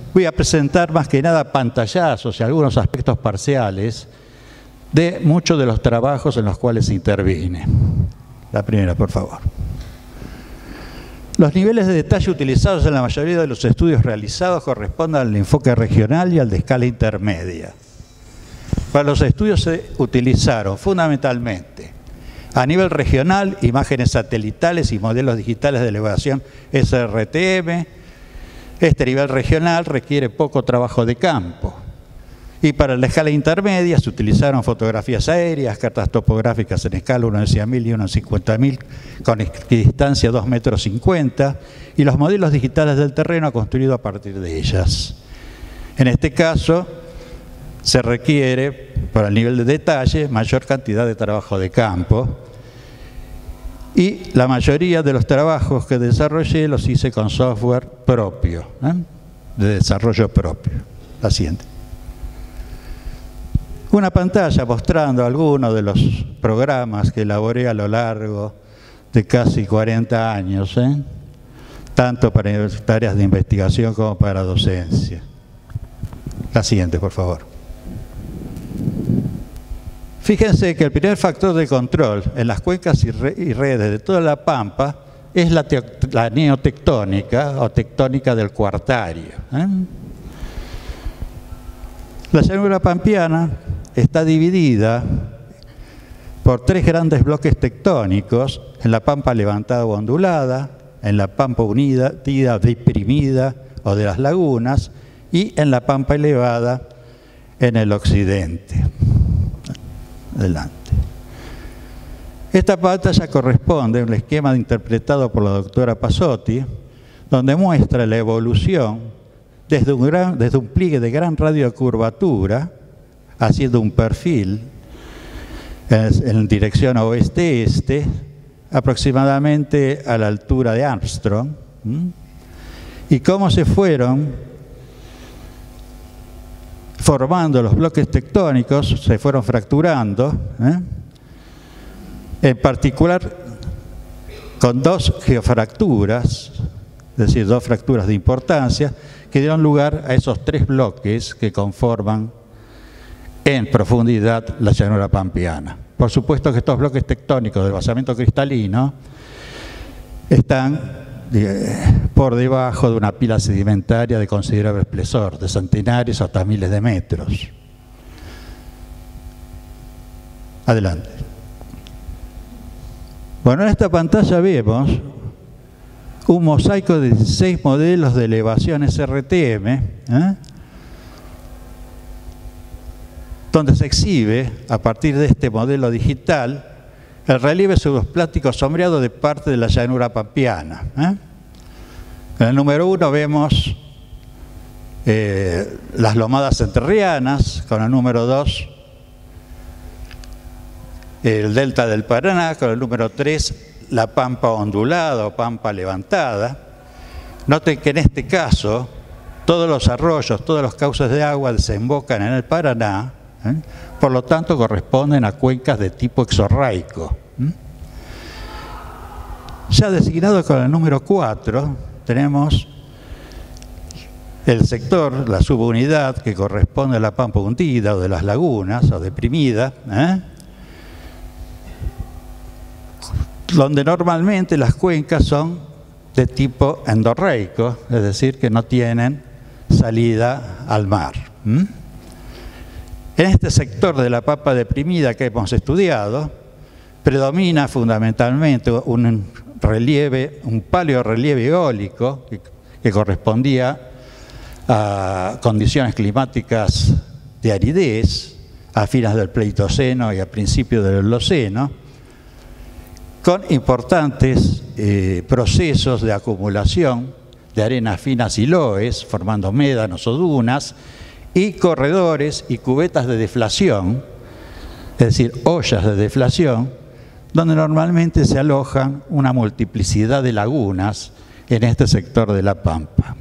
voy a presentar más que nada pantallazos y algunos aspectos parciales de muchos de los trabajos en los cuales intervine. La primera, por favor. Los niveles de detalle utilizados en la mayoría de los estudios realizados corresponden al enfoque regional y al de escala intermedia. Para los estudios se utilizaron fundamentalmente a nivel regional imágenes satelitales y modelos digitales de elevación SRTM. Este nivel regional requiere poco trabajo de campo. Y para la escala intermedia se utilizaron fotografías aéreas, cartas topográficas en escala 1 en 100.000 y 1 en 50.000 con equidistancia 2,50 m y los modelos digitales del terreno construidos a partir de ellas. En este caso se requiere, para el nivel de detalle, mayor cantidad de trabajo de campo y la mayoría de los trabajos que desarrollé los hice con software propio, de desarrollo propio. La siguiente. Una pantalla mostrando algunos de los programas que elaboré a lo largo de casi 40 años, tanto para tareas de investigación como para docencia. La siguiente, por favor. Fíjense que el primer factor de control en las cuencas y redes de toda la Pampa es la neotectónica o tectónica del Cuartario. La llanura pampeana está dividida por 3 grandes bloques tectónicos, en la Pampa levantada o ondulada, en la Pampa unida, deprimida o de las lagunas, y en la Pampa elevada en el occidente. Adelante. Esta pantalla corresponde a un esquema interpretado por la doctora Pasotti, donde muestra la evolución desde un pliegue de gran radio de curvatura, haciendo un perfil en dirección oeste-este, aproximadamente a la altura de Armstrong, y cómo se fueron formando los bloques tectónicos, se fueron fracturando, en particular con 2 geofracturas, es decir, 2 fracturas de importancia, que dieron lugar a esos 3 bloques que conforman en profundidad la llanura pampeana. Por supuesto que estos bloques tectónicos del basamento cristalino están por debajo de una pila sedimentaria de considerable espesor, de centenares hasta miles de metros. Adelante. Bueno, en esta pantalla vemos un mosaico de 16 modelos de elevación SRTM, donde se exhibe, a partir de este modelo digital, el relieve pseudoplástico sombreado de parte de la llanura pampeana. En el número 1 vemos las lomadas entrerrianas, con el número 2 el delta del Paraná, con el número 3 la pampa ondulada o pampa levantada. Noten que en este caso todos los arroyos, todos los cauces de agua desembocan en el Paraná, por lo tanto corresponden a cuencas de tipo exorraico. Ya designado con el número 4 tenemos el sector, la subunidad que corresponde a la pampa hundida o de las lagunas o deprimida, donde normalmente las cuencas son de tipo endorreico, es decir, que no tienen salida al mar. En este sector de la pampa deprimida que hemos estudiado, predomina fundamentalmente un paleorrelieve eólico que correspondía a condiciones climáticas de aridez a fines del Pleistoceno y a principios del Holoceno, con importantes procesos de acumulación de arenas finas y loes, formando médanos o dunas, y corredores y cubetas de deflación, es decir, ollas de deflación, donde normalmente se alojan una multiplicidad de lagunas en este sector de la pampa.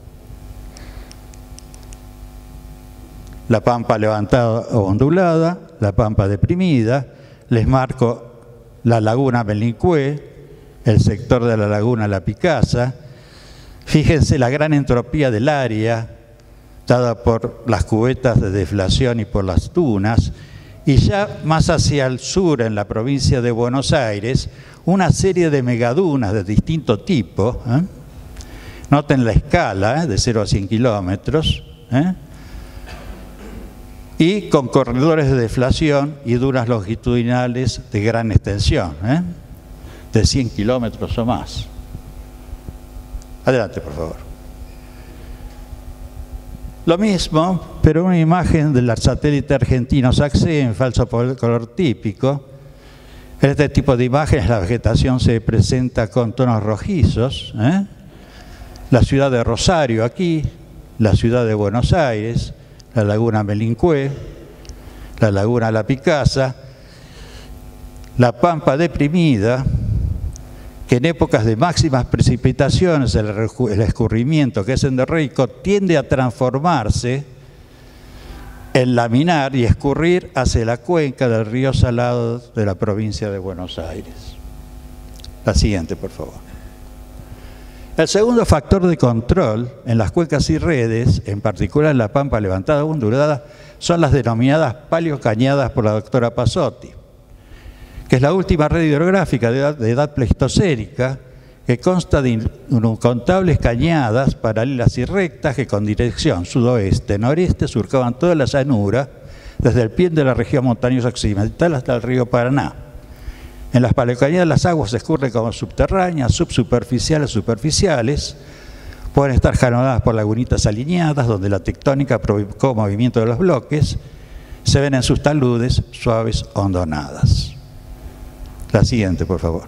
La pampa levantada o ondulada, la pampa deprimida, les marco la laguna Melincué, el sector de la laguna La Picasa. Fíjense la gran entropía del área dada por las cubetas de deflación y por las dunas, y ya más hacia el sur, en la provincia de Buenos Aires, una serie de megadunas de distinto tipo. Noten la escala, de 0 a 100 kilómetros, y con corredores de deflación y dunas longitudinales de gran extensión, de 100 kilómetros o más. Adelante, por favor. Lo mismo, pero una imagen del satélite argentino SAC-C en falso color típico. En este tipo de imágenes la vegetación se presenta con tonos rojizos. La ciudad de Rosario aquí, la ciudad de Buenos Aires, la laguna Melincué, la laguna La Picasa, la Pampa deprimida, que en épocas de máximas precipitaciones el escurrimiento, que es endorreico, tiende a transformarse en laminar y escurrir hacia la cuenca del río Salado de la provincia de Buenos Aires. La siguiente, por favor. El segundo factor de control en las cuencas y redes, en particular en la Pampa levantada o ondulada, son las denominadas paleocañadas por la doctora Passotti, que es la última red hidrográfica de edad pleistocénica, que consta de incontables cañadas paralelas y rectas que con dirección sudoeste-noreste surcaban toda la llanura, desde el pie de la región montañosa occidental hasta el río Paraná. En las paleocañadas las aguas se escurren como subterráneas, subsuperficiales, superficiales, pueden estar jalonadas por lagunitas alineadas, donde la tectónica provocó movimiento de los bloques, se ven en sus taludes suaves hondonadas. La siguiente, por favor.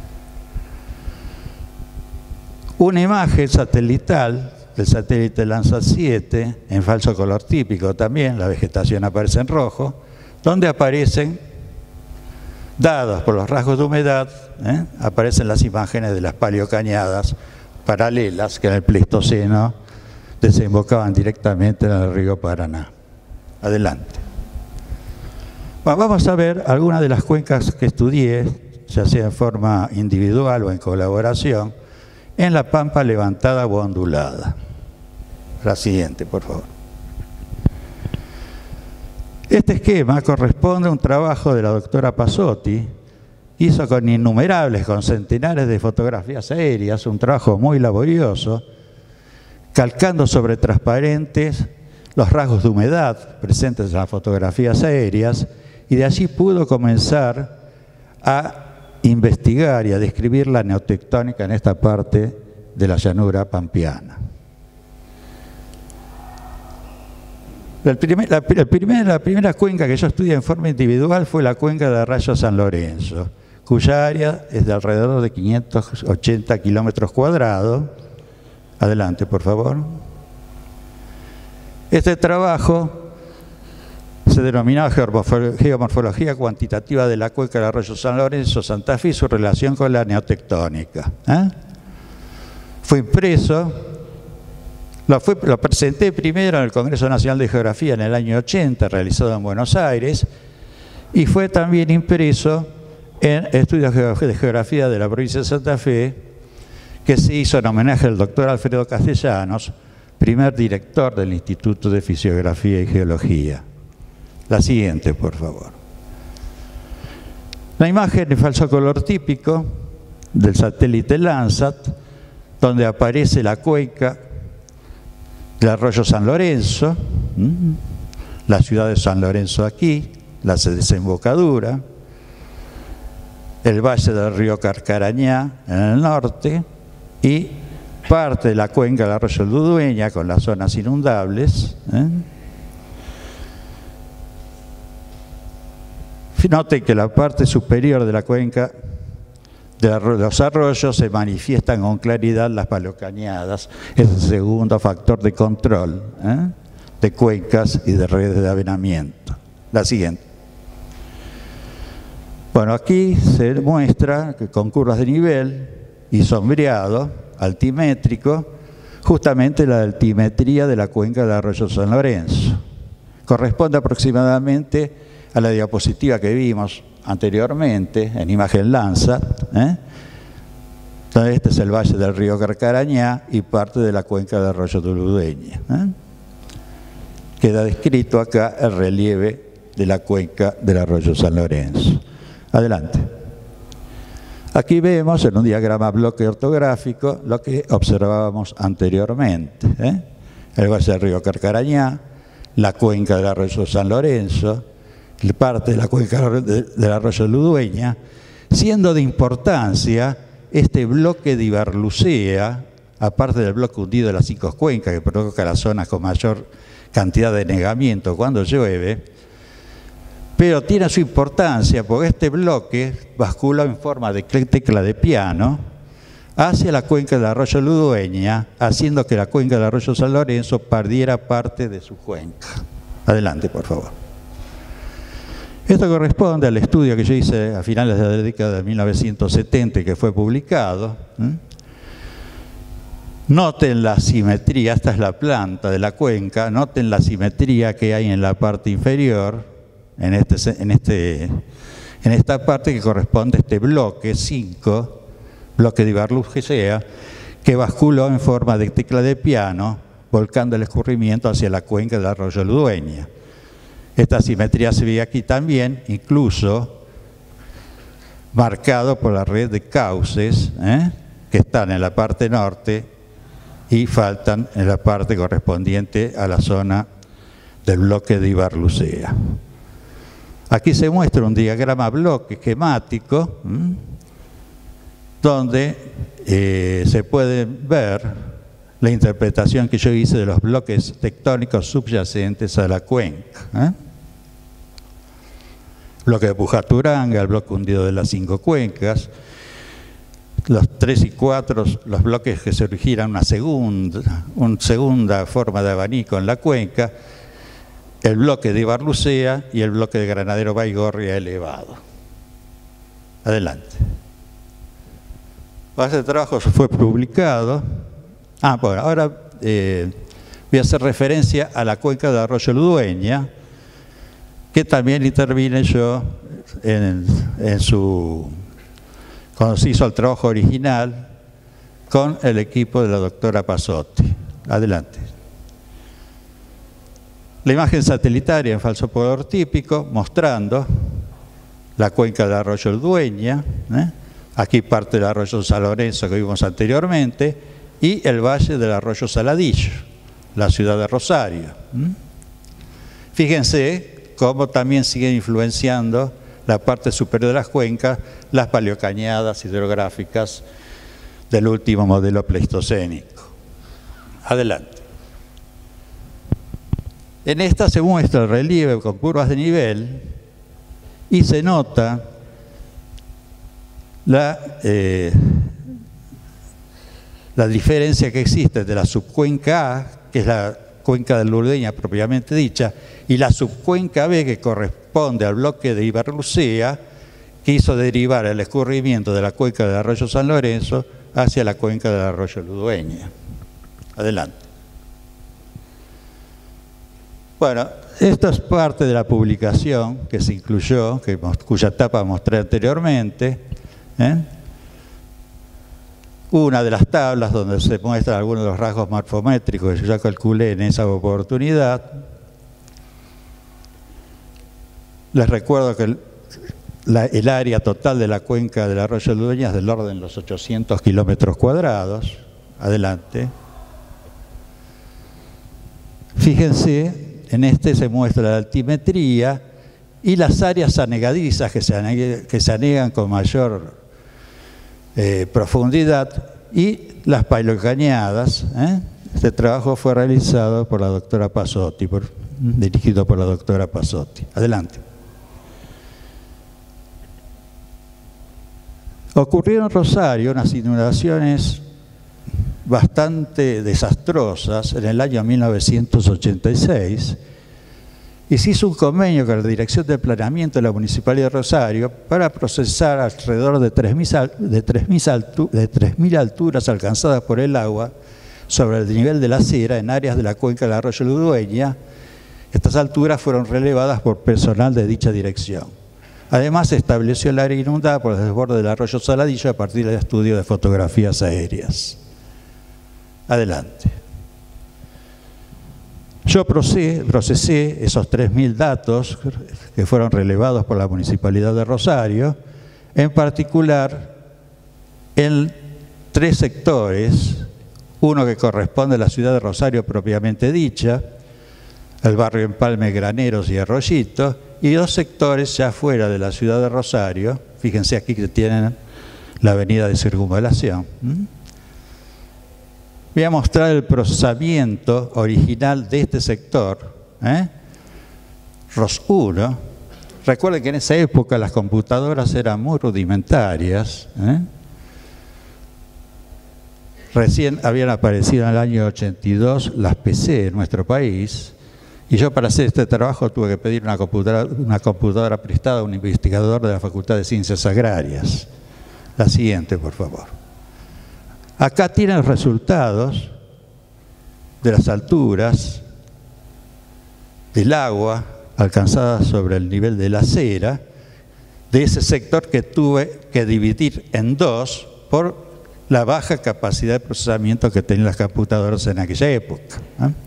Una imagen satelital del satélite Landsat 7, en falso color típico también, la vegetación aparece en rojo, donde aparecen, dados por los rasgos de humedad, aparecen las imágenes de las paleocañadas paralelas que en el Pleistoceno desembocaban directamente en el río Paraná. Adelante. Bueno, vamos a ver algunas de las cuencas que estudié, ya sea en forma individual o en colaboración, en la Pampa levantada o ondulada. La siguiente, por favor. Este esquema corresponde a un trabajo de la doctora Passotti, hizo con innumerables, con centenares de fotografías aéreas, un trabajo muy laborioso, calcando sobre transparentes los rasgos de humedad presentes en las fotografías aéreas, y de allí pudo comenzar a investigar y a describir la neotectónica en esta parte de la llanura pampeana. La primera cuenca que yo estudié en forma individual fue la cuenca de Arroyo San Lorenzo, cuya área es de alrededor de 580 kilómetros cuadrados. Adelante, por favor. Este trabajo se denominaba Geomorfología cuantitativa de la cuenca del Arroyo San Lorenzo, Santa Fe y su relación con la neotectónica. Fue impreso, lo presenté primero en el Congreso Nacional de Geografía en el año 80, realizado en Buenos Aires, y fue también impreso en Estudios de Geografía de la provincia de Santa Fe, que se hizo en homenaje al doctor Alfredo Castellanos, primer director del Instituto de Fisiografía y Geología. La siguiente, por favor. La imagen de falso color típico del satélite Landsat, donde aparece la cuenca del Arroyo San Lorenzo, la ciudad de San Lorenzo aquí, la desembocadura, el valle del río Carcarañá en el norte y parte de la cuenca del Arroyo Ludueña con las zonas inundables. Noten que la parte superior de la cuenca de los arroyos se manifiestan con claridad las paleocañadas. Es el segundo factor de control de cuencas y de redes de avenamiento. La siguiente. Bueno, aquí se muestra que con curvas de nivel y sombreado altimétrico, justamente la altimetría de la cuenca de Arroyo San Lorenzo. Corresponde aproximadamente a la diapositiva que vimos anteriormente en imagen Landsat. Entonces este es el valle del río Carcarañá y parte de la cuenca del Arroyo Ludueña. queda descrito acá el relieve de la cuenca del arroyo San Lorenzo. Adelante. Aquí vemos en un diagrama bloque ortográfico lo que observábamos anteriormente, el valle del río Carcarañá, la cuenca del arroyo San Lorenzo, parte de la cuenca del arroyo Ludueña, siendo de importancia este bloque de Ibarlucea, aparte del bloque hundido de las 5 cuencas, que provoca las zonas con mayor cantidad de negamiento cuando llueve, pero tiene su importancia porque este bloque bascula en forma de tecla de piano hacia la cuenca del arroyo Ludueña, haciendo que la cuenca del arroyo San Lorenzo perdiera parte de su cuenca. Adelante, por favor. Esto corresponde al estudio que yo hice a finales de la década de 1970 y que fue publicado. Noten la simetría, esta es la planta de la cuenca, noten la simetría que hay en la parte inferior, en esta parte que corresponde a este bloque 5, bloque de Ibarlucea, que basculó en forma de tecla de piano, volcando el escurrimiento hacia la cuenca del arroyo Ludueña. Esta simetría se ve aquí también, incluso marcado por la red de cauces que están en la parte norte y faltan en la parte correspondiente a la zona del bloque de Ibarlucea. Aquí se muestra un diagrama bloque esquemático donde se puede ver la interpretación que yo hice de los bloques tectónicos subyacentes a la cuenca. Bloque de Pujaturanga, el bloque hundido de las 5 cuencas, los 3 y 4, los bloques que se originan una segunda forma de abanico en la cuenca, el bloque de Ibarlucea y el bloque de Granadero Baigorria elevado. Adelante. Este trabajo fue publicado. Bueno, ahora voy a hacer referencia a la cuenca del arroyo Ludueña, que también intervine yo cuando se hizo el trabajo original con el equipo de la doctora Passotti. Adelante. La imagen satelital en falso polar típico mostrando la cuenca del arroyo Ludueña, aquí parte del arroyo San Lorenzo que vimos anteriormente, y el valle del arroyo Saladillo, la ciudad de Rosario. Fíjense cómo también sigue influenciando la parte superior de las cuencas, las paleocañadas hidrográficas del último modelo pleistocénico. Adelante. En esta se muestra el relieve con curvas de nivel y se nota la diferencia que existe de la subcuenca A, que es la cuenca del Ludueña propiamente dicha, y la subcuenca B, que corresponde al bloque de Ibarlucea, que hizo derivar el escurrimiento de la cuenca del arroyo San Lorenzo hacia la cuenca del arroyo Ludueña. Adelante. Bueno, esta es parte de la publicación que se incluyó, cuya etapa mostré anteriormente. Una de las tablas donde se muestran algunos de los rasgos morfométricos que yo ya calculé en esa oportunidad. Les recuerdo que el área total de la cuenca del arroyo Ludueña es del orden de los 800 kilómetros cuadrados. Adelante. Fíjense, en este se muestra la altimetría y las áreas anegadizas que se anegan con mayor profundidad y las paleocañadas. Este trabajo fue realizado por la doctora Passotti, dirigido por la doctora Passotti. Adelante. Ocurrieron en Rosario unas inundaciones bastante desastrosas en el año 1986 y se hizo un convenio con la Dirección de Planeamiento de la Municipalidad de Rosario para procesar alrededor de 3.000 alturas alcanzadas por el agua sobre el nivel de la acera en áreas de la cuenca del arroyo Ludueña. Estas alturas fueron relevadas por personal de dicha dirección. Además, se estableció el área inundada por el desborde del arroyo Saladillo a partir del estudio de fotografías aéreas. Adelante. Yo procesé esos 3.000 datos que fueron relevados por la Municipalidad de Rosario, en particular en 3 sectores, uno que corresponde a la ciudad de Rosario propiamente dicha, el barrio Empalme, Graneros y Arroyito, y 2 sectores ya fuera de la ciudad de Rosario. Fíjense aquí que tienen la avenida de circunvalación. Voy a mostrar el procesamiento original de este sector, ROS 1. Recuerden que en esa época las computadoras eran muy rudimentarias. Recién habían aparecido en el año 82 las PC en nuestro país, y yo para hacer este trabajo tuve que pedir una computadora prestada a un investigador de la Facultad de Ciencias Agrarias. La siguiente, por favor. Acá tienen los resultados de las alturas del agua alcanzadas sobre el nivel de la acera, de ese sector que tuve que dividir en 2 por la baja capacidad de procesamiento que tenían las computadoras en aquella época.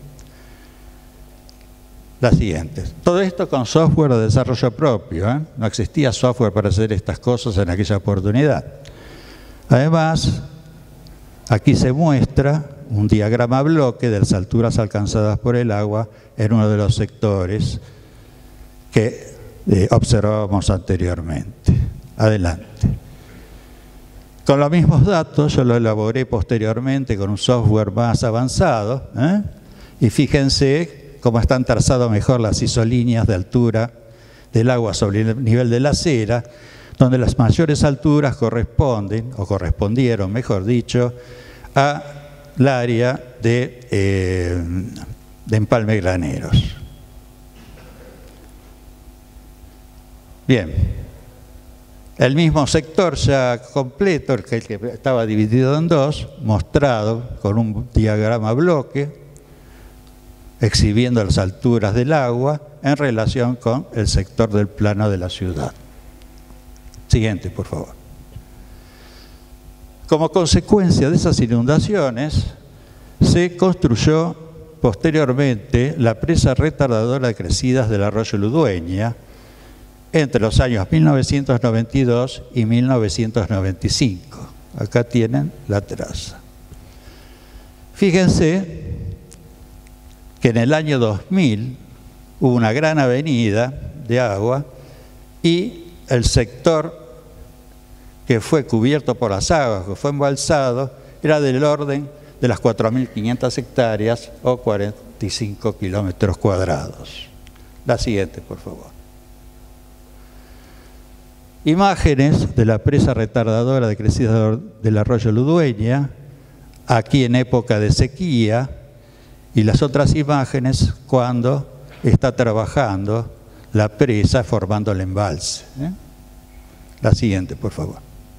La siguiente. Todo esto con software de desarrollo propio. No existía software para hacer estas cosas en aquella oportunidad. Además, aquí se muestra un diagrama bloque de las alturas alcanzadas por el agua en uno de los sectores que observábamos anteriormente. Adelante. Con los mismos datos yo lo elaboré posteriormente con un software más avanzado, y fíjense cómo están trazadas mejor las isolíneas de altura del agua sobre el nivel de la acera, donde las mayores alturas corresponden, o correspondieron, mejor dicho, a la área de Empalme Graneros. Bien, el mismo sector ya completo, el que estaba dividido en 2, mostrado con un diagrama bloque, exhibiendo las alturas del agua en relación con el sector del plano de la ciudad. Siguiente, por favor. Como consecuencia de esas inundaciones, se construyó posteriormente la presa retardadora de crecidas del arroyo Ludueña entre los años 1992 y 1995. Acá tienen la traza. Fíjense que en el año 2000 hubo una gran avenida de agua y el sector que fue cubierto por las aguas, que fue embalsado, era del orden de las 4.500 hectáreas o 45 kilómetros cuadrados. La siguiente, por favor. Imágenes de la presa retardadora de crecidas del arroyo Ludueña, aquí en época de sequía, y las otras imágenes cuando está trabajando la presa formando el embalse. La siguiente, por favor.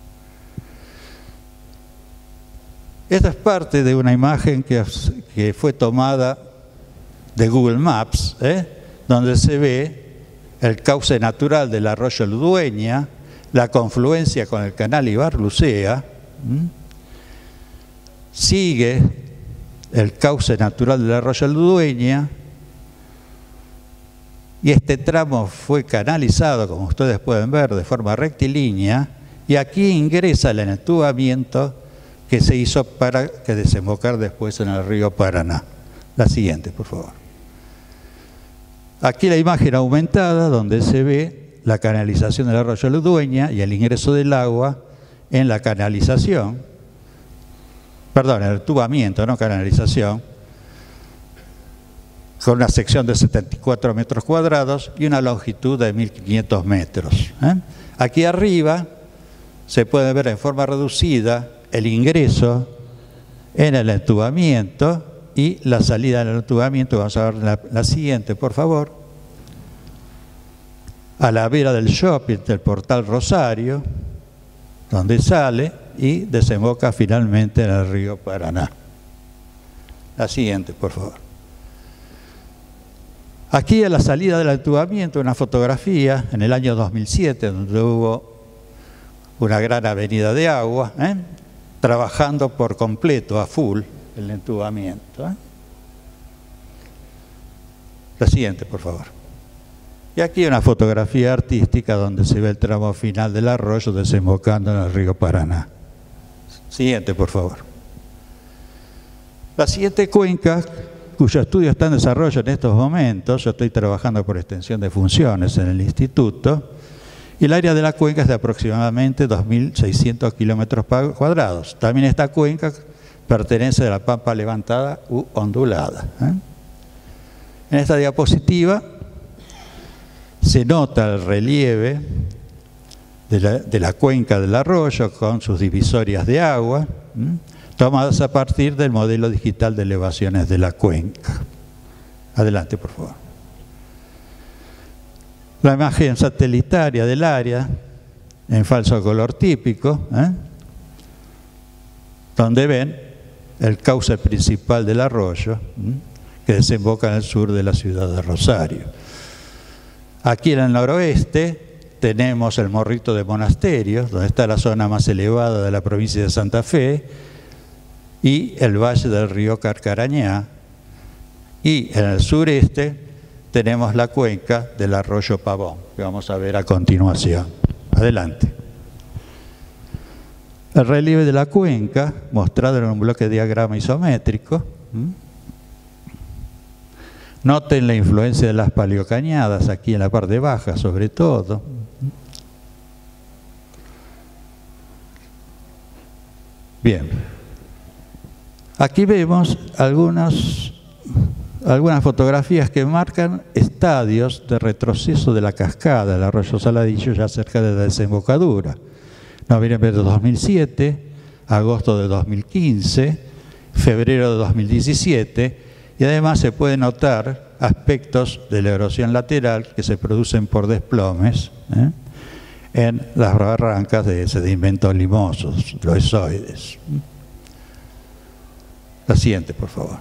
Esta es parte de una imagen que fue tomada de Google Maps, donde se ve el cauce natural del arroyo Ludueña, la confluencia con el canal Ibarlucea, sigue el cauce natural del arroyo Ludueña, y este tramo fue canalizado, como ustedes pueden ver, de forma rectilínea, y aquí ingresa el entubamiento que se hizo para que desembocar después en el río Paraná. La siguiente, por favor. Aquí la imagen aumentada, donde se ve la canalización del arroyo Ludueña y el ingreso del agua en la canalización, perdón, el entubamiento, no canalización, con una sección de 74 metros cuadrados y una longitud de 1.500 metros. Aquí arriba se puede ver en forma reducida el ingreso en el entubamiento y la salida del entubamiento. Vamos a ver la siguiente, por favor. A la vera del shopping del Portal Rosario, donde sale y desemboca finalmente en el río Paraná. La siguiente, por favor. Aquí a la salida del entubamiento, una fotografía en el año 2007, donde hubo una gran avenida de agua, trabajando por completo, a full, el entubamiento. La siguiente, por favor. Y aquí una fotografía artística donde se ve el tramo final del arroyo desembocando en el río Paraná. Siguiente, por favor. La siguiente cuenca, cuyo estudio está en desarrollo en estos momentos, yo estoy trabajando por extensión de funciones en el instituto, y el área de la cuenca es de aproximadamente 2.600 kilómetros cuadrados. También esta cuenca pertenece a la pampa levantada u ondulada. En esta diapositiva se nota el relieve de la cuenca del arroyo con sus divisorias de agua, tomadas a partir del modelo digital de elevaciones de la cuenca. Adelante, por favor. La imagen satelital del área en falso color típico, donde ven el cauce principal del arroyo, que desemboca en el sur de la ciudad de Rosario. Aquí en el noroeste tenemos el Morrito de Monasterios, donde está la zona más elevada de la provincia de Santa Fe, y el valle del río Carcarañá, y en el sureste tenemos la cuenca del arroyo Pavón, que vamos a ver a continuación. Adelante. El relieve de la cuenca, mostrado en un bloque de diagrama isométrico. Noten la influencia de las paleocañadas aquí en la parte baja, sobre todo. Bien. Aquí vemos algunas fotografías que marcan estadios de retroceso de la cascada del arroyo Saladillo ya cerca de la desembocadura. Noviembre de 2007, agosto de 2015, febrero de 2017, y además se pueden notar aspectos de la erosión lateral que se producen por desplomes en las barrancas de sedimentos limosos, loezoides. La siguiente, por favor.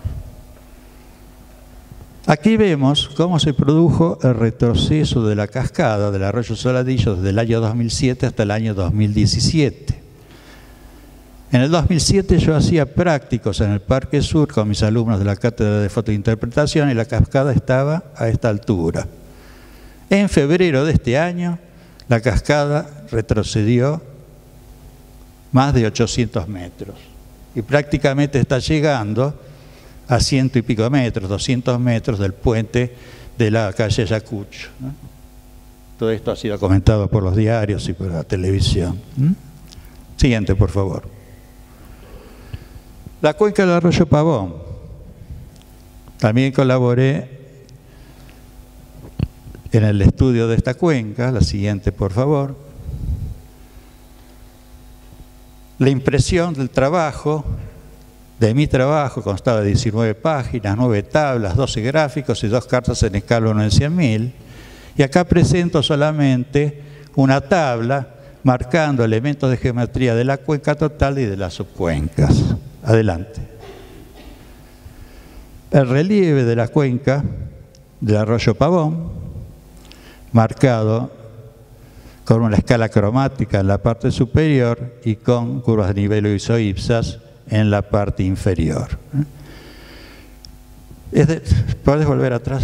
Aquí vemos cómo se produjo el retroceso de la cascada del arroyo Saladillo desde el año 2007 hasta el año 2017. En el 2007 yo hacía prácticos en el Parque Sur con mis alumnos de la cátedra de fotointerpretación y la cascada estaba a esta altura. En febrero de este año la cascada retrocedió más de 800 metros y prácticamente está llegando a 100 y pico metros, 200 metros del puente de la calle Ayacucho. Todo esto ha sido comentado por los diarios y por la televisión. Siguiente, por favor. La cuenca del arroyo Pavón. También colaboré en el estudio de esta cuenca. La siguiente, por favor. La impresión del trabajo, de mi trabajo, constaba de 19 páginas, 9 tablas, 12 gráficos y 2 cartas en escala 1 en 100.000. Y acá presento solamente una tabla marcando elementos de geometría de la cuenca total y de las subcuencas. Adelante. El relieve de la cuenca del arroyo Pavón, marcado con una escala cromática en la parte superior y con curvas de nivel isoipsas en la parte inferior. ¿Puedes volver atrás?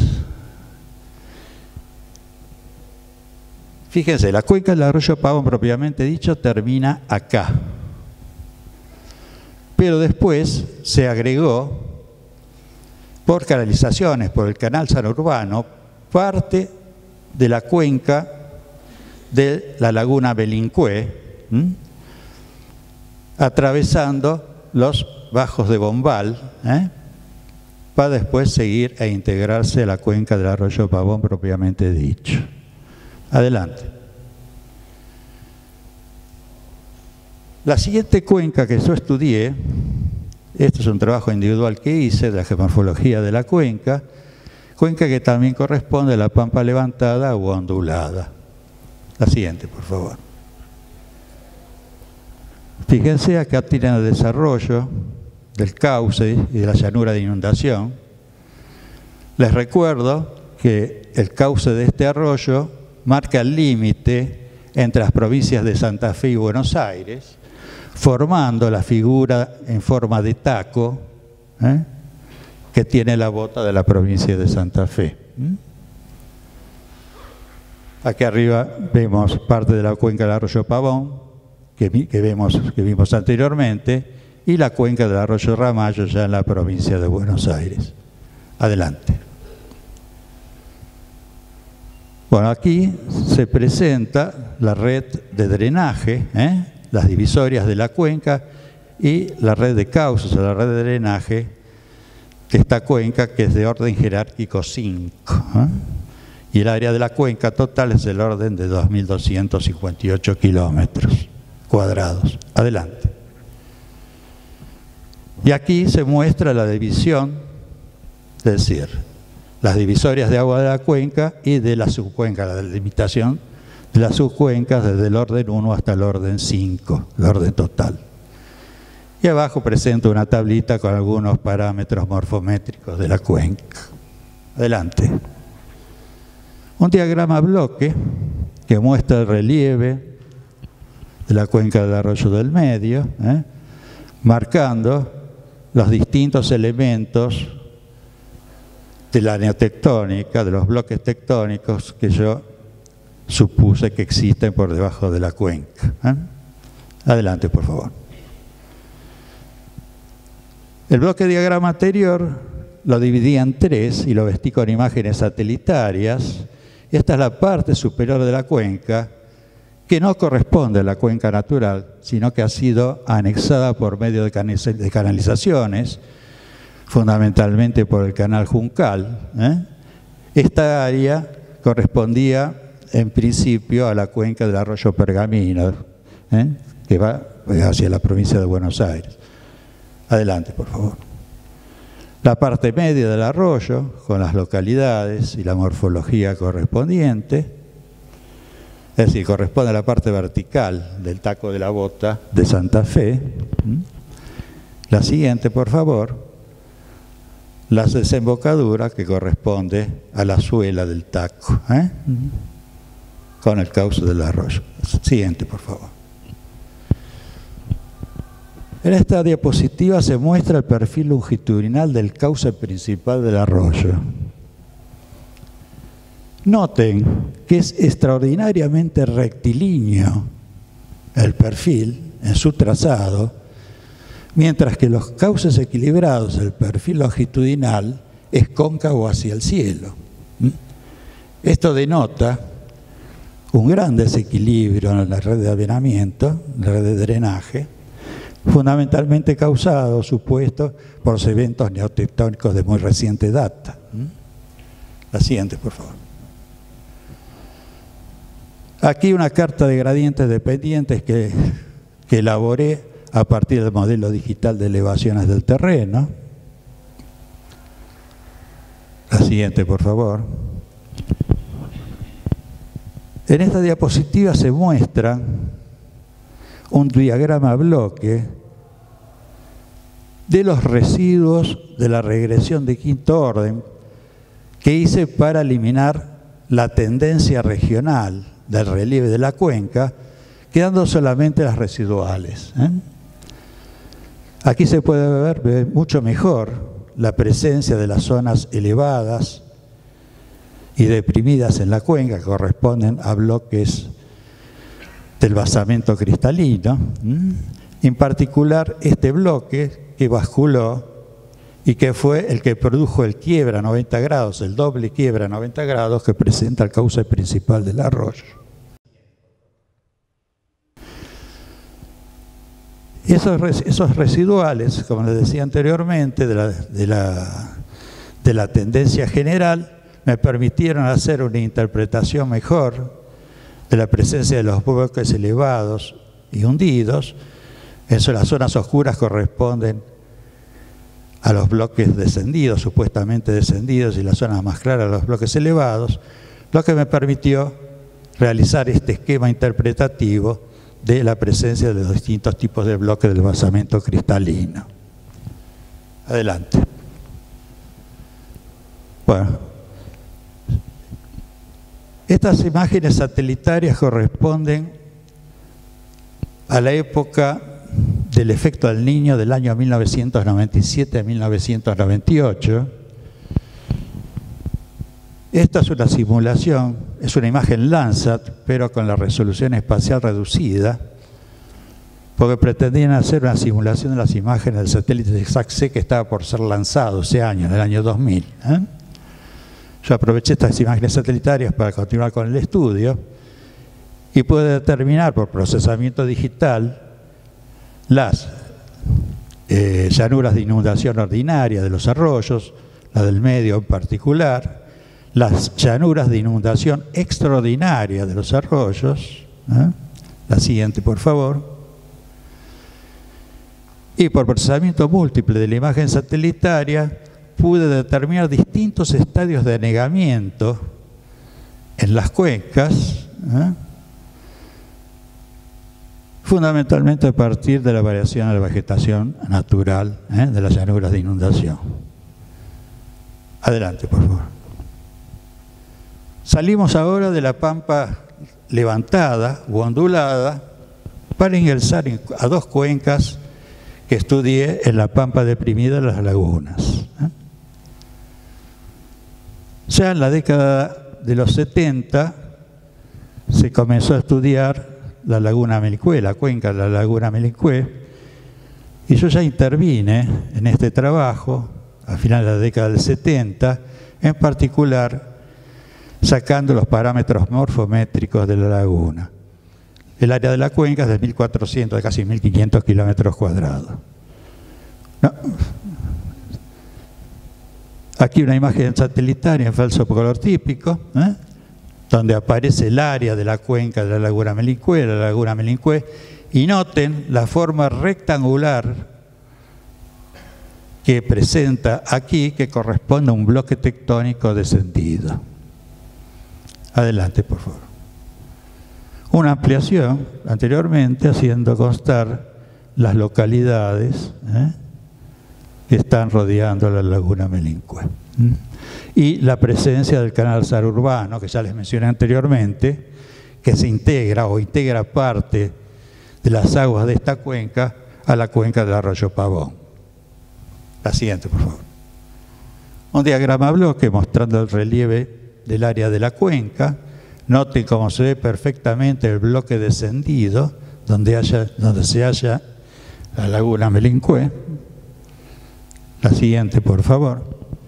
Fíjense, la cuenca del arroyo Pavón propiamente dicho termina acá. Pero después se agregó, por canalizaciones, por el canal sanurbano, parte de la cuenca de la laguna Belincué, atravesando los bajos de Bombal, para después seguir e integrarse a la cuenca del arroyo Pavón propiamente dicho. Adelante. La siguiente cuenca que yo estudié, este es un trabajo individual que hice de la geomorfología de la cuenca que también corresponde a la pampa levantada u ondulada. La siguiente, por favor. Fíjense, acá tienen el desarrollo del cauce y de la llanura de inundación. Les recuerdo que el cauce de este arroyo marca el límite entre las provincias de Santa Fe y Buenos Aires, formando la figura en forma de taco que tiene la bota de la provincia de Santa Fe. Aquí arriba vemos parte de la cuenca del arroyo Pavón, que vimos anteriormente, y la cuenca del arroyo Ramallo, ya en la provincia de Buenos Aires. Adelante. Bueno, aquí se presenta la red de drenaje, las divisorias de la cuenca y la red de cauces, o la red de drenaje de esta cuenca, que es de orden jerárquico 5. Y el área de la cuenca total es del orden de 2.258 kilómetros cuadrados. Adelante. Y aquí se muestra la división, es decir, las divisorias de agua de la cuenca y de la subcuenca, la delimitación de las subcuencas desde el orden 1 hasta el orden 5, el orden total. Y abajo presento una tablita con algunos parámetros morfométricos de la cuenca. Adelante. Un diagrama bloque que muestra el relieve de la cuenca del arroyo del Medio, marcando los distintos elementos de la neotectónica, de los bloques tectónicos que yo supuse que existen por debajo de la cuenca. Adelante, por favor. El bloque diagrama anterior lo dividí en 3 y lo vestí con imágenes satelitarias. Esta es la parte superior de la cuenca, que no corresponde a la cuenca natural, sino que ha sido anexada por medio de canalizaciones, fundamentalmente por el canal Juncal. Esta área correspondía en principio a la cuenca del arroyo Pergamino, que va hacia la provincia de Buenos Aires. Adelante, por favor. La parte media del arroyo, con las localidades y la morfología correspondiente, es decir, corresponde a la parte vertical del Taco de la Bota de Santa Fe. La siguiente, por favor. La desembocadura, que corresponde a la suela del Taco, con el cauce del arroyo. Siguiente, por favor. En esta diapositiva se muestra el perfil longitudinal del cauce principal del arroyo. Noten que es extraordinariamente rectilíneo el perfil en su trazado, mientras que los cauces equilibrados, el perfil longitudinal, es cóncavo hacia el cielo. Esto denota un gran desequilibrio en la red de avenamiento, la red de drenaje, fundamentalmente causado, supuesto, por los eventos neotectónicos de muy reciente data. La siguiente, por favor. Aquí una carta de gradientes dependientes que elaboré a partir del modelo digital de elevaciones del terreno. La siguiente, por favor. En esta diapositiva se muestra un diagrama bloque de los residuos de la regresión de quinto orden que hice para eliminar la tendencia regional del relieve de la cuenca, quedando solamente las residuales. Aquí se puede ver mucho mejor la presencia de las zonas elevadas y deprimidas en la cuenca, que corresponden a bloques del basamento cristalino. En particular, este bloque que basculó y que fue el que produjo el quiebra a 90 grados, el doble quiebra a 90 grados que presenta el cauce principal del arroyo. Esos residuales, como les decía anteriormente, de la tendencia general, me permitieron hacer una interpretación mejor de la presencia de los bloques elevados y hundidos. Eso, las zonas oscuras corresponden a los bloques descendidos, supuestamente descendidos, y las zonas más claras a los bloques elevados, lo que me permitió realizar este esquema interpretativo de la presencia de los distintos tipos de bloques del basamento cristalino. Adelante. Bueno, estas imágenes satelitarias corresponden a la época del efecto del Niño del año 1997 a 1998. Esta es una simulación, es una imagen Landsat, pero con la resolución espacial reducida, porque pretendían hacer una simulación de las imágenes del satélite de SAC-C que estaba por ser lanzado ese año, en el año 2000. Yo aproveché estas imágenes satelitarias para continuar con el estudio y pude determinar por procesamiento digital las llanuras de inundación ordinaria de los arroyos, la del medio en particular, las llanuras de inundación extraordinaria de los arroyos. La siguiente, por favor. Y por procesamiento múltiple de la imagen satelitaria pude determinar distintos estadios de anegamiento en las cuencas, fundamentalmente a partir de la variación de la vegetación natural de las llanuras de inundación. Adelante, por favor. Salimos ahora de la pampa levantada u ondulada para ingresar a dos cuencas que estudié en la pampa deprimida de las lagunas. Ya en la década de los 70 se comenzó a estudiar la laguna Melicué, la cuenca de la laguna Melicué, y yo ya intervine en este trabajo a finales de la década del 70, en particular sacando los parámetros morfométricos de la laguna. El área de la cuenca es de 1.400, de casi 1.500 kilómetros cuadrados. Aquí una imagen satelital en falso color típico, donde aparece el área de la cuenca de la laguna Melicué, y noten la forma rectangular que presenta aquí, que corresponde a un bloque tectónico descendido. Adelante, por favor. Una ampliación anteriormente haciendo constar las localidades que están rodeando la laguna Melicué. Y la presencia del canal SAR urbano, que ya les mencioné anteriormente, que se integra o integra parte de las aguas de esta cuenca a la cuenca del arroyo Pavón. La siguiente, por favor. Un diagrama bloque mostrando el relieve del área de la cuenca. Noten cómo se ve perfectamente el bloque descendido donde se halla la laguna Melicué. La siguiente, por favor.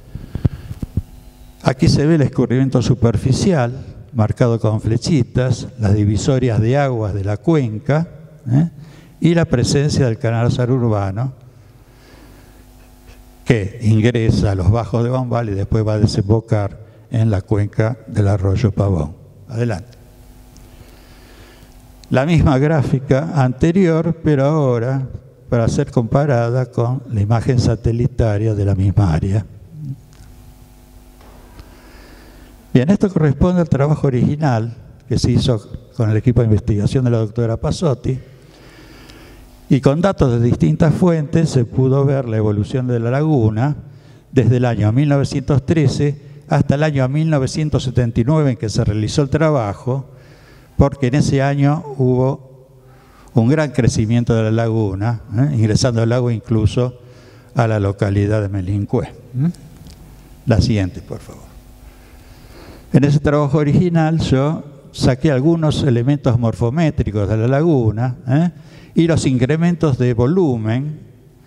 Aquí se ve el escurrimiento superficial, marcado con flechitas, las divisorias de aguas de la cuenca, y la presencia del canal SAR urbano, que ingresa a los bajos de Bombal y después va a desembocar en la cuenca del arroyo Pavón. Adelante. La misma gráfica anterior, pero ahora para ser comparada con la imagen satelital de la misma área. Bien, esto corresponde al trabajo original que se hizo con el equipo de investigación de la doctora Passotti, y con datos de distintas fuentes se pudo ver la evolución de la laguna desde el año 1913 hasta el año 1979 en que se realizó el trabajo, porque en ese año hubo un gran crecimiento de la laguna, ingresando el agua incluso a la localidad de Melicué. La siguiente, por favor. En ese trabajo original yo saqué algunos elementos morfométricos de la laguna y los incrementos de volumen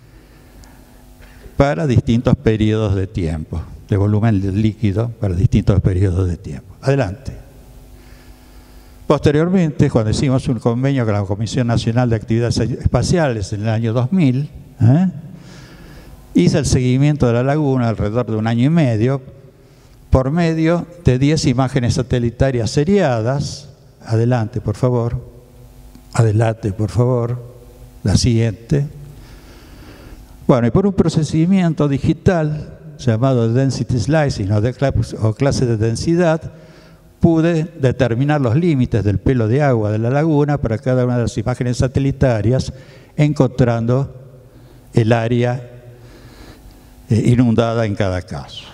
para distintos periodos de tiempo, de volumen líquido para distintos periodos de tiempo. Adelante. Posteriormente, cuando hicimos un convenio con la Comisión Nacional de Actividades Espaciales en el año 2000, hice el seguimiento de la laguna alrededor de 1 año y medio por medio de 10 imágenes satelitarias seriadas. Adelante, por favor. Adelante, por favor. La siguiente. Bueno, y por un procesamiento digital llamado Density Slicing o clase de densidad, pude determinar los límites del pelo de agua de la laguna para cada una de las imágenes satelitarias, encontrando el área inundada en cada caso.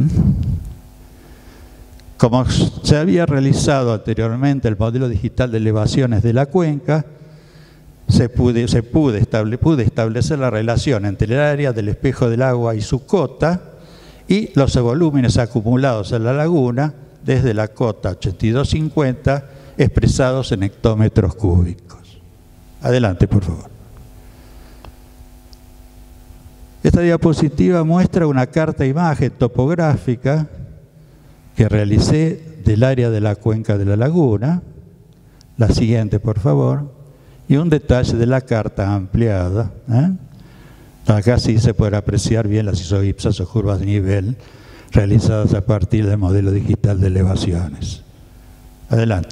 Como se había realizado anteriormente el modelo digital de elevaciones de la cuenca, pude establecer la relación entre el área del espejo del agua y su cota y los volúmenes acumulados en la laguna desde la cota 8250 expresados en hectómetros cúbicos. Adelante, por favor. Esta diapositiva muestra una carta imagen topográfica que realicé del área de la cuenca de la laguna. La siguiente, por favor. Y un detalle de la carta ampliada. Acá sí se puede apreciar bien las isoipsas o curvas de nivel realizadas a partir del modelo digital de elevaciones. Adelante.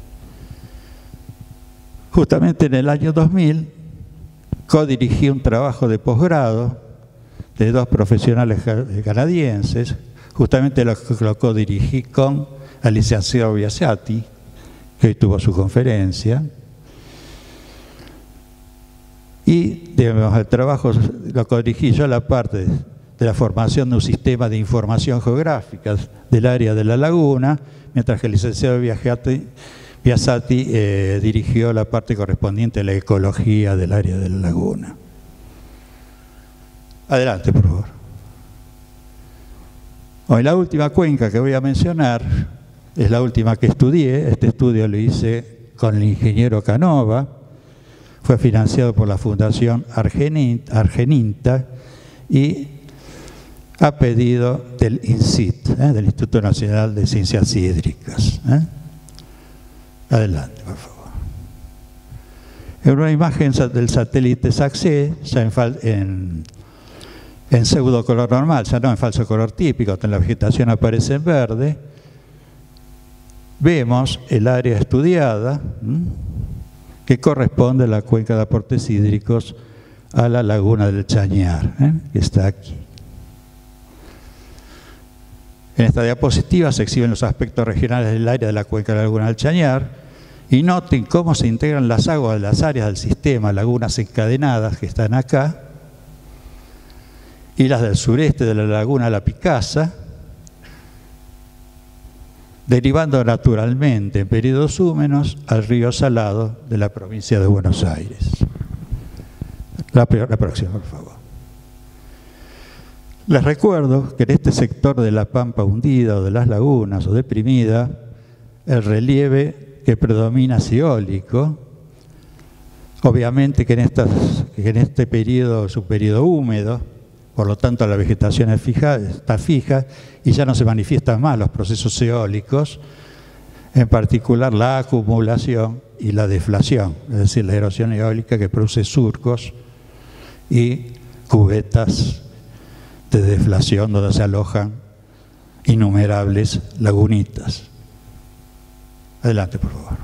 Justamente en el año 2000 codirigí un trabajo de posgrado de dos profesionales canadienses. Justamente lo codirigí con el licenciado Biasati, que hoy tuvo su conferencia. Y digamos, el trabajo lo codirigí yo la parte de la formación de un sistema de información geográfica del área de la laguna, mientras que el licenciado Biasati dirigió la parte correspondiente a la ecología del área de la laguna. Adelante, por favor. Hoy la última cuenca que voy a mencionar es la última que estudié. Este estudio lo hice con el ingeniero Canova. Fue financiado por la Fundación Argeninta y a pedido del INCIT, del Instituto Nacional de Ciencias Hídricas. Adelante, por favor. En una imagen del satélite SAC-C, ya en pseudo color normal, ya no en falso color típico, donde la vegetación aparece en verde, vemos el área estudiada, que corresponde a la cuenca de aportes hídricos a la laguna del Chañar, que está aquí. En esta diapositiva se exhiben los aspectos regionales del área de la cuenca de la laguna del Chañar y noten cómo se integran las aguas de las áreas del sistema, lagunas encadenadas que están acá, y las del sureste de la laguna La Picasa, derivando naturalmente en periodos húmedos al río Salado de la provincia de Buenos Aires. La próxima, por favor. Les recuerdo que en este sector de la pampa hundida o de las lagunas o deprimida, el relieve que predomina es eólico. Obviamente que en este periodo es un periodo húmedo, por lo tanto la vegetación está fija y ya no se manifiestan más los procesos eólicos, en particular la acumulación y la deflación, es decir, la erosión eólica que produce surcos y cubetas de deflación donde se alojan innumerables lagunitas. Adelante, por favor.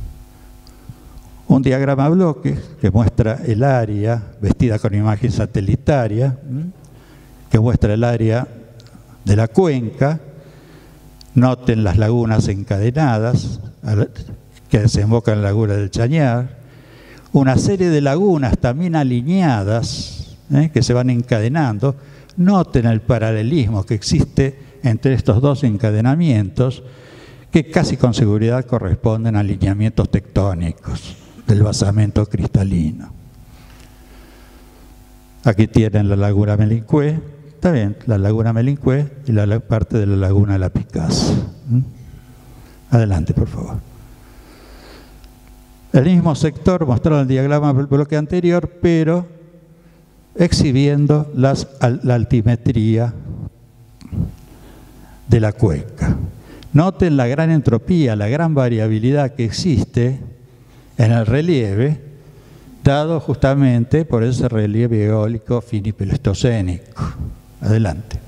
Un diagrama a bloques que muestra el área vestida con imagen satelitaria, que muestra el área de la cuenca. Noten las lagunas encadenadas que desembocan en la laguna del Chañar. Una serie de lagunas también alineadas que se van encadenando. Noten el paralelismo que existe entre estos dos encadenamientos que casi con seguridad corresponden a alineamientos tectónicos del basamento cristalino. Aquí tienen la laguna Melincué, está bien, la laguna Melincué y la parte de la laguna La Picasa. Adelante, por favor. El mismo sector mostrado en el diagrama del bloque anterior, pero exhibiendo la altimetría de la cuenca. Noten la gran entropía, la gran variabilidad que existe en el relieve, dado justamente por ese relieve eólico finipelestocénico. Adelante.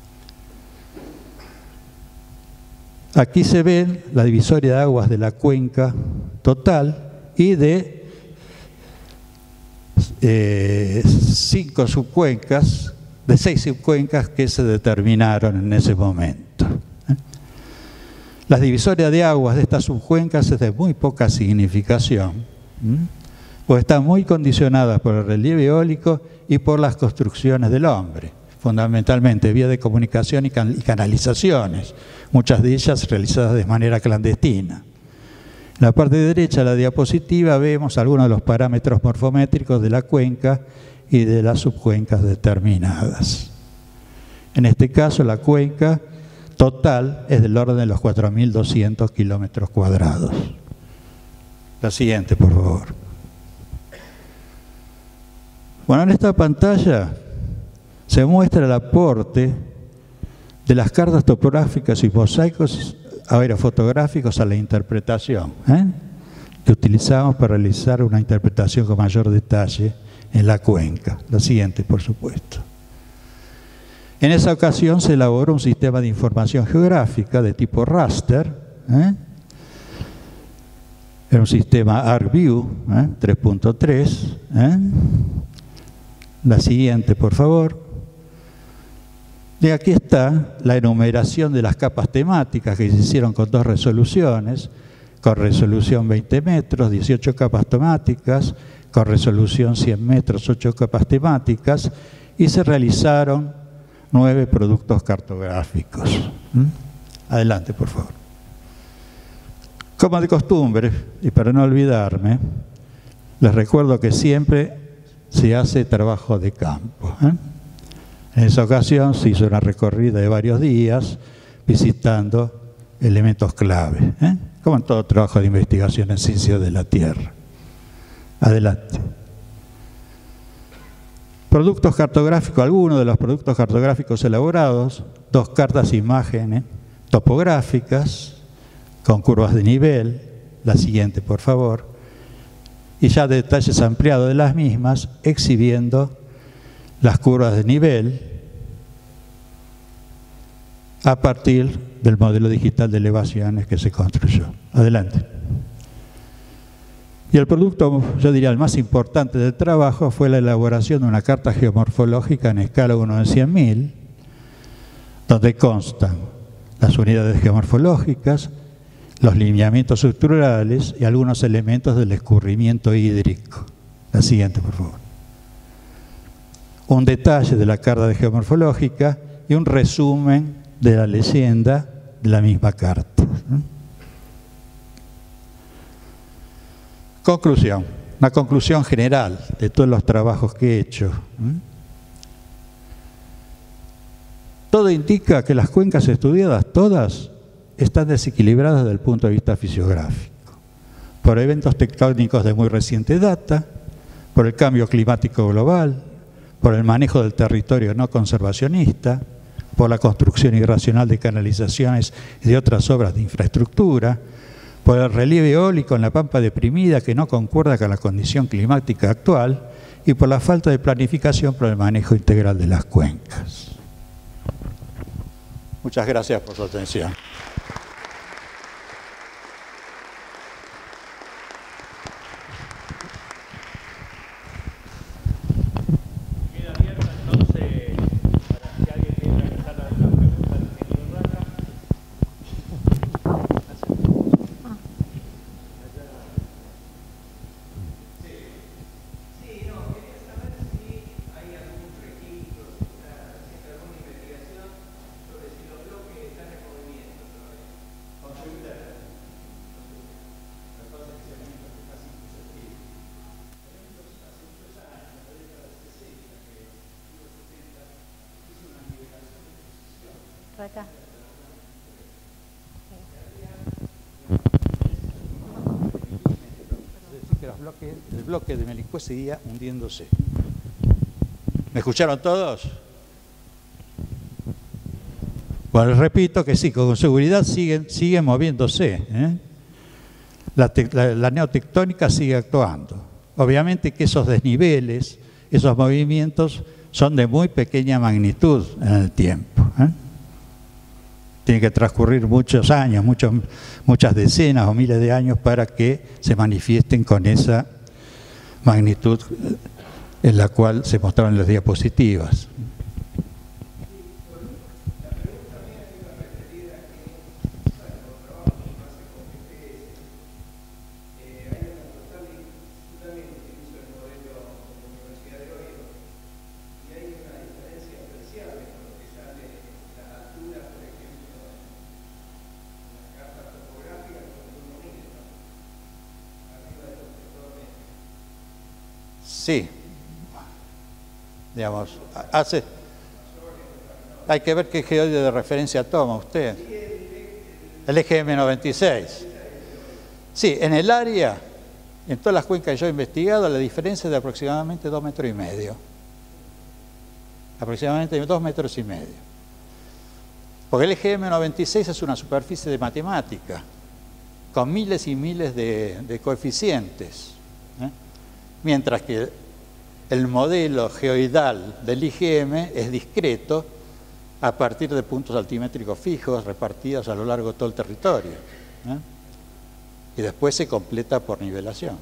Aquí se ve la divisoria de aguas de la cuenca total y de 5 subcuencas, de 6 subcuencas que se determinaron en ese momento. Las divisorias de aguas de estas subcuencas es de muy poca significación, pues están muy condicionadas por el relieve eólico y por las construcciones del hombre, fundamentalmente vías de comunicación y canalizaciones, muchas de ellas realizadas de manera clandestina. En la parte derecha de la diapositiva vemos algunos de los parámetros morfométricos de la cuenca y de las subcuencas determinadas. En este caso, la cuenca total es del orden de los 4.200 kilómetros cuadrados. La siguiente, por favor. Bueno, en esta pantalla se muestra el aporte de las cartas topográficas y mosaicos aerofotográficos a la interpretación, que utilizamos para realizar una interpretación con mayor detalle en la cuenca. La siguiente, por supuesto. En esa ocasión se elaboró un sistema de información geográfica de tipo raster, era un sistema ArcView 3.3. La siguiente, por favor. Y aquí está la enumeración de las capas temáticas que se hicieron con dos resoluciones, con resolución 20 metros, 18 capas temáticas, con resolución 100 metros, 8 capas temáticas, y se realizaron 9 productos cartográficos. Adelante, por favor. Como de costumbre, y para no olvidarme, les recuerdo que siempre se hace trabajo de campo. En esa ocasión se hizo una recorrida de varios días visitando elementos clave, como en todo trabajo de investigación en ciencias de la Tierra. Adelante. Productos cartográficos, algunos de los productos cartográficos elaborados, 2 cartas de imágenes topográficas con curvas de nivel, la siguiente por favor, y ya detalles ampliados de las mismas, exhibiendo las curvas de nivel a partir del modelo digital de elevaciones que se construyó. Adelante. Y el producto, yo diría, el más importante del trabajo fue la elaboración de una carta geomorfológica en escala 1 en 100.000, donde constan las unidades geomorfológicas, los lineamientos estructurales y algunos elementos del escurrimiento hídrico. La siguiente, por favor. Un detalle de la carta geomorfológica y un resumen de la leyenda de la misma carta. Conclusión, una conclusión general de todos los trabajos que he hecho. Todo indica que las cuencas estudiadas, todas, están desequilibradas desde el punto de vista fisiográfico, por eventos tectónicos de muy reciente data, por el cambio climático global, por el manejo del territorio no conservacionista, por la construcción irracional de canalizaciones y de otras obras de infraestructura, por el relieve eólico en la pampa deprimida que no concuerda con la condición climática actual y por la falta de planificación para el manejo integral de las cuencas. Muchas gracias por su atención. Acá. El bloque de Melicué seguía hundiéndose. ¿Me escucharon todos? Bueno, repito que sí, con seguridad siguen moviéndose. La neotectónica sigue actuando. Obviamente que esos desniveles, esos movimientos son de muy pequeña magnitud en el tiempo. Tiene que transcurrir muchos años, muchas decenas o miles de años para que se manifiesten con esa magnitud en la cual se mostraron las diapositivas. Sí, digamos, hace... Hay que ver qué geoide de referencia toma usted. El EGM96. Sí, en el área, en todas las cuencas que yo he investigado, la diferencia es de aproximadamente 2,5 metros. Aproximadamente 2,5 metros. Porque el EGM96 es una superficie de matemática, con miles y miles de coeficientes. Mientras que el modelo geoidal del IgM es discreto a partir de puntos altimétricos fijos repartidos a lo largo de todo el territorio. Y después se completa por nivelación.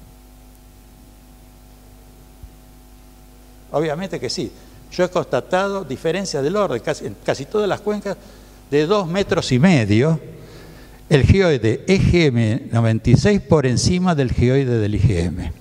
Obviamente que sí. Yo he constatado diferencias del orden, en casi todas las cuencas, de 2,5 metros, el geoide EGM96 por encima del geoide del IgM.